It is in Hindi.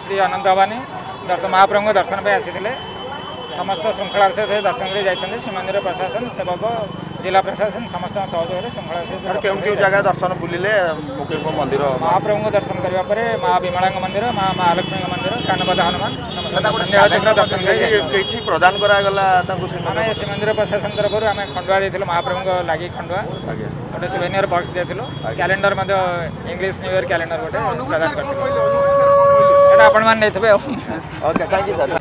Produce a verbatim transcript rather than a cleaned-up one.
श्री अनंत भवानी दर्शन महाप्रभु को दर्शन पे आसी समस्त श्रृंखला से दर्शन कर जाते श्रीमंदिर प्रशासन सेवक जिला प्रशासन समस्त सहयोग श्रृंखला से जगह दर्शन बुलिले मंदिर महाप्रभु को दर्शन करने पर माँ विमला मंदिर माँ महालक्ष्मी मंदिर कानपद हनुमान दर्शन कर प्रदान करागला आम श्रीमंदिर प्रशासन तरफ आम खंडुआ देलु महाप्रभु को लगी खंडुआ गोटे सुवेनियर बॉक्स देलु calendar English new year calendar गोटे प्रदान कर आपण मैंने ओके थैंक यू सर।